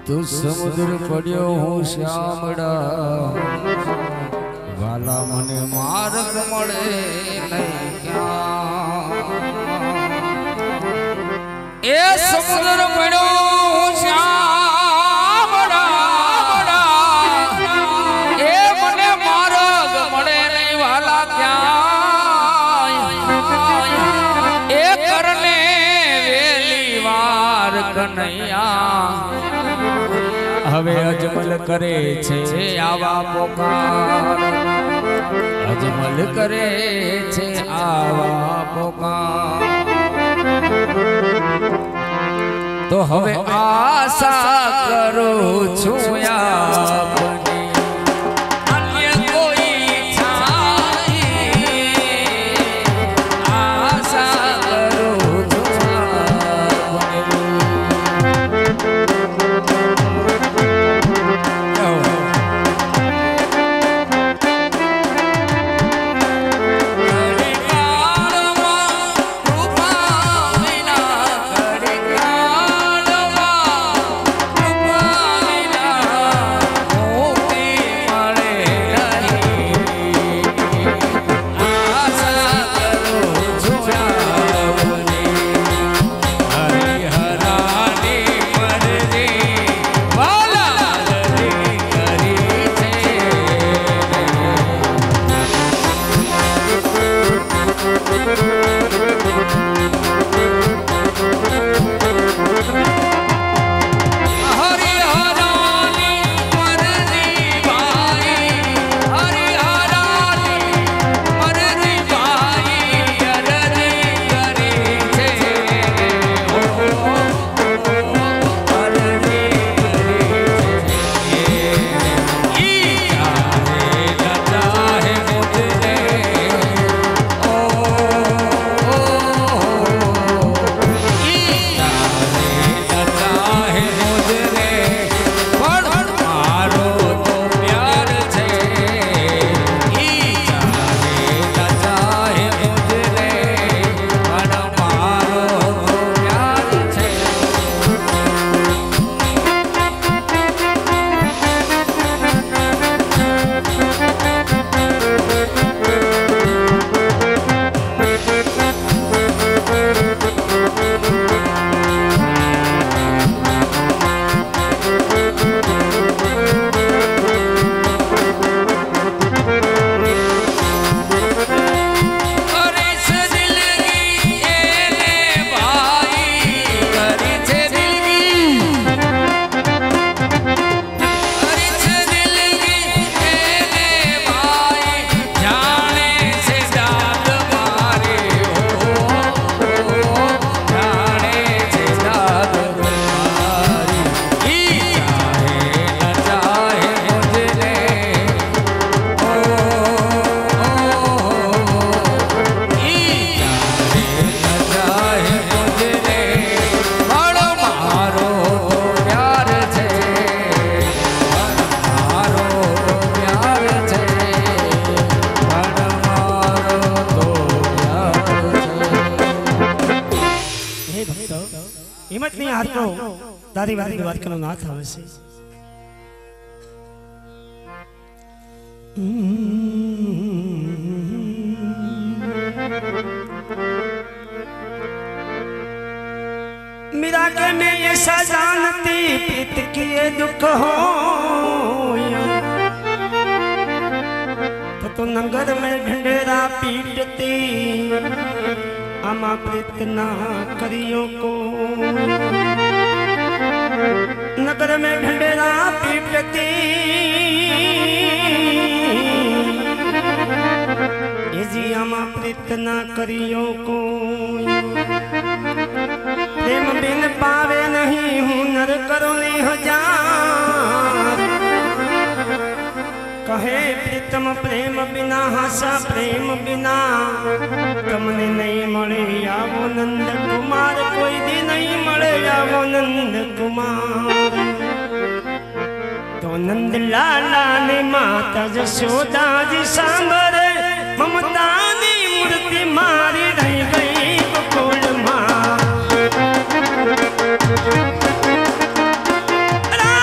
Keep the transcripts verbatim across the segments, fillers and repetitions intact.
तू समुद्र पड़ियो हूँ श्यामड़ा वाला मने मार्ग मळे नहीं क्या ए समुद्र पड़ियो हूँ श्यामड़ा ए मने मार्ग मळे नहीं वाला क्या ए करने वेली वार कन्हैया हवे अजमल करे छे आवा पोकार अजमल करे छे आवा पोकार तो हवे आशा करो छू आपनी अन्य कोई छाई आशा करो छू आपनी हिम्मत नहीं हार तो दादी वाली की बात करो ना था वैसे मेरा के मैं ये जानती प्रीत किए दुख हो तो तो नगर में ढंढेरा पीटती आमा प्रीत ना करियो को नगर में ढंढेरा पीटती जी आमा प्रीत ना करियो को प्रेम बिन पावे नहीं हुनर करो नी हजार कहे प्रीतम प्रेम बिना हसा प्रेम बिना तमने नहीं मळे आवो नंद कुमार कोई दी नहीं मळे आवो नंद कुमार तो नंद लाला ने माता जशोदा जी सांभरे ममता नी मूर्ति मारी रही गई गोकुल मां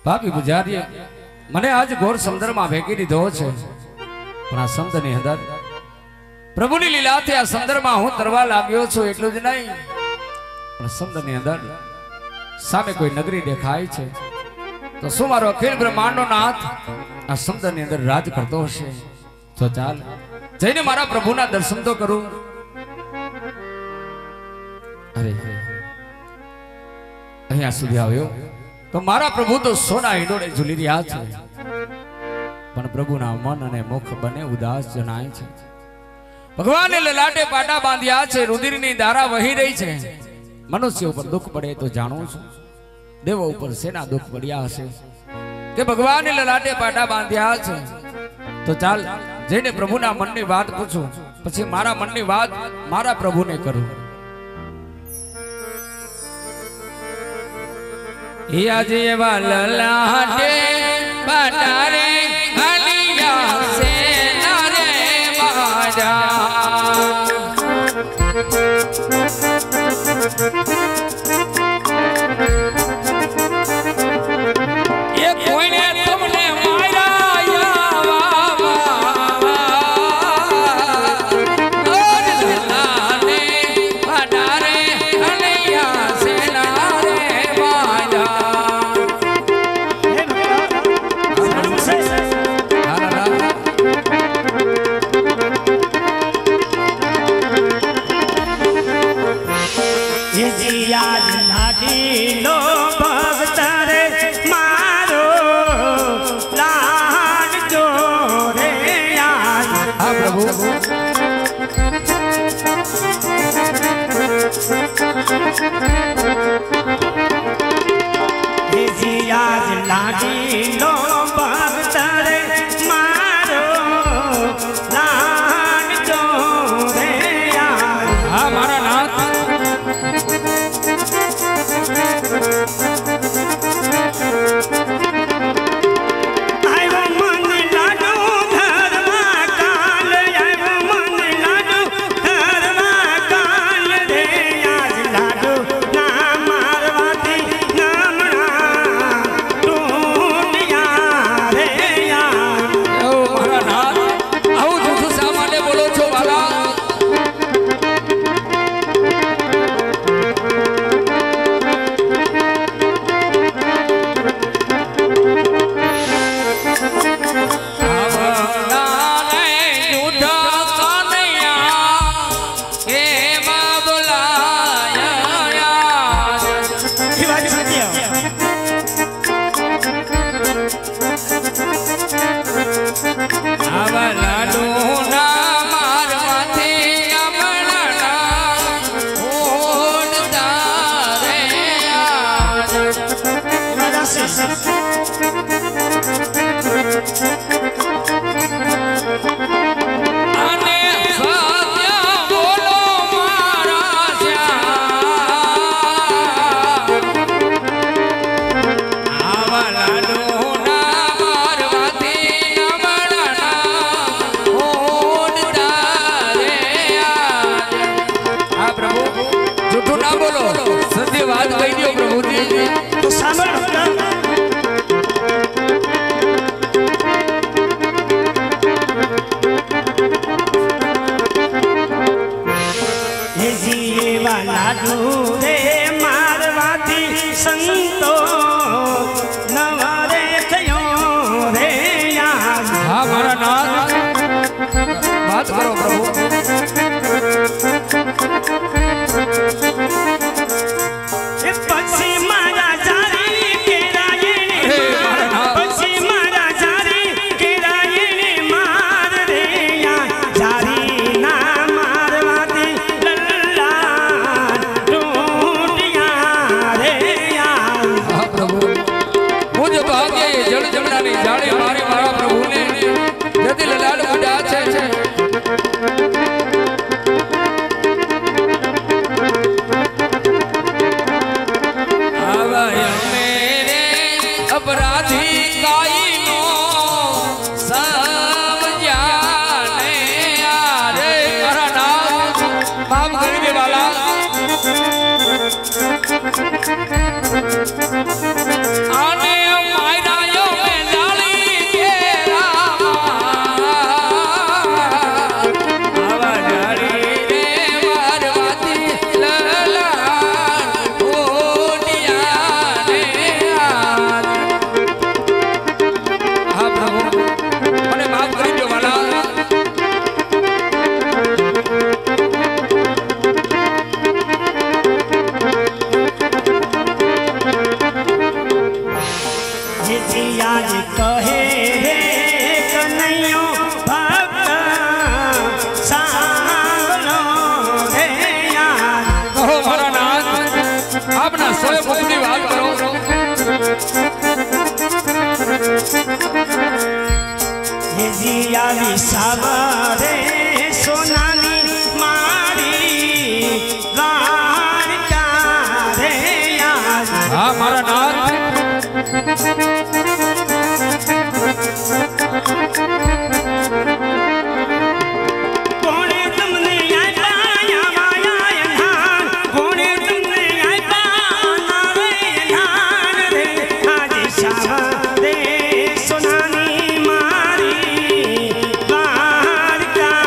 પાપી પૂજારીએ મને આજ ઘોર સમુદ્રમાં ભેગી દીધો છે, પણ આ સમુદ્રની અંદર પ્રભુની લીલાથી આ સમુદ્રમાં હું તરવા લાગ્યો છું એટલું જ નહીં, પણ સમુદ્રની અંદર સામે કોઈ નગરી દેખાય છે, તો શું મારો અખિલ બ્રહ્માંડનો નાથ આ સમુદ્રની અંદર રાજ કરતો હશે? તો ચાલ જઈને મારા પ્રભુના દર્શન તો કરું. અરે અહીંયા સુધી આવ્યો તો મારા પ્રભુ તો સોના હિંડોળે ઝૂલી રહ્યા છે, પણ પ્રભુના મન અને મુખ બંને ઉદાસ જણાય છે. ભગવાને લલાટે પાટા બાંધ્યા છે, રુધિરની ધારા વહી રહી છે. મનુષ્ય ઉપર દુઃખ પડે તો જાણું છું દેવો ઉપર શેના દુઃખ પડ્યા હશે કે ભગવાને લલાટે પાટા બાંધ્યા છે. તો ચાલ જઈને પ્રભુના મનની વાત પૂછું, પછી મારા મનની વાત મારા પ્રભુને કરું. યાજી એવા લલાટે પાટા રે હલિયા સે નારે મારા એ કોઈને તમને મારો જીયા વિસાવરે સોનાની મારી દ્વારકા રે યાર. હા મારા નાથ કોણે તમને આપ્યા માયા ધાન, કોણે તમને આપ્યા નારે ધાન રે. આજે સાવરે સોનાની મારી દ્વારકા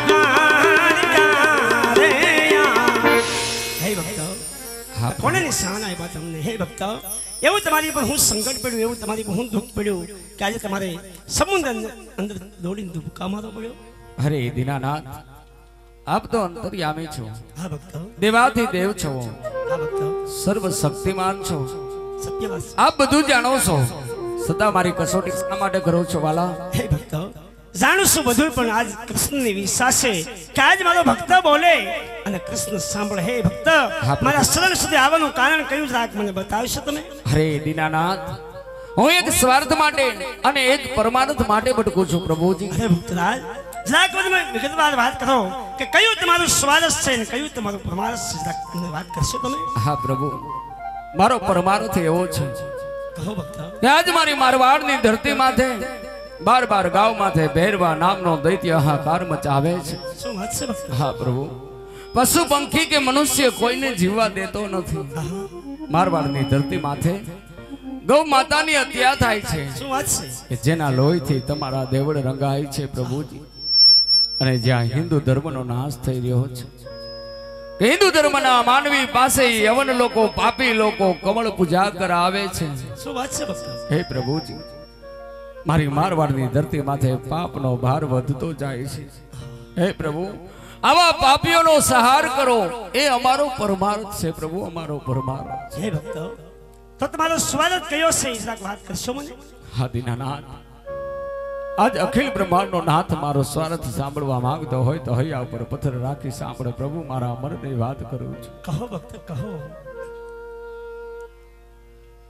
દ્વારકા રે યાર. હે ભક્તો, હા કોને નિશાન આપ્યા તમને? હે ભક્તો, એવું તમારી પર હું સંકટ પડ્યું, એવું તમારી પર હું દુઃખ પડ્યું કે આજે તમારે સમુદ્ર અંદર દોડીને દુબકા મારવો પડ્યો. અરે દીનાનાથ આપ તો અંતર્યામી છો, હા ભક્તો, દેવાથી દેવ છો, હા ભક્તો, સર્વ શક્તિમાન છો, સત્ય વાત. આપ બધું જાણો છો, છતાં મારી કસોટી શા માટે કરો છો વાલા? હે ભક્તો, જાણું છું બધું, પણ આજ કૃષ્ણની વિશ્વાસે કે આજ મારો ભક્ત બોલે અને કૃષ્ણ સાંભળે. હે ભક્ત, મારા શરણ સુધી આવવાનું કારણ કયું રાગ મને બતાવશો તમે? અરે દીનાનાથ હું એક સ્વાર્થ માટે અને એક પરમાનંદ માટે ભટકું છું પ્રભુજી. અરે ભક્તરાજ, જરાક મને વિગતવાર વાત કરો કે કયું તમારું સ્વારસ છે ને કયું તમારું પરમારસ છે, જરાક મને વાત કરશો તમે? હા પ્રભુ, મારો પરમાર્થ એવો છે કહો ભક્ત. કે આજ મારી મારવાડની ધરતી માથે બાર બાર ગાવ માથે ભૈરવા નામનો દૈત્ય હાહાકાર મચાવે છે. શું વાત છે ભક્ત? હા પ્રભુ, પશુ પંખી કે મનુષ્ય કોઈને જીવવા દેતો નથી. મારવાડની ધરતી માથે ગૌ માતાની હત્યા થાય છે શું વાત છે? કે જેના લોહીથી તમારા દેવળ રંગાય છે પ્રભુજી. અને જ્યાં હિન્દુ ધર્મનો નાશ થઈ રહ્યો છે, કે હિન્દુ ધર્મના માનવી પાસે યવન લોકો, પાપી લોકો કમળ પૂજા કરાવે છે. શું વાત છે ભક્ત? હે પ્રભુજી, મારી મારવાડની ધરતી માથે પાપનો ભાર વધતો જાય છે. હે પ્રભુ, આવા પાપીઓનો સહાર કરો, એ અમારો પરમાર્થ છે પ્રભુ, અમારો પરમાર્થ. હે ભક્ત, તો તમારો સ્વાગત કયો છે, જરાક વાત કરશો મને? હા દીનાનાથ, આજ અખિલ બ્રહ્માંડનો નાથ મારો સ્વાર્થ સાંભળવા માંગતો હોય તો હૈયા ઉપર પથ્થર રાખી સાંભળે પ્રભુ, મારા મનની વાત કરું છું. કહો ભક્ત કહો.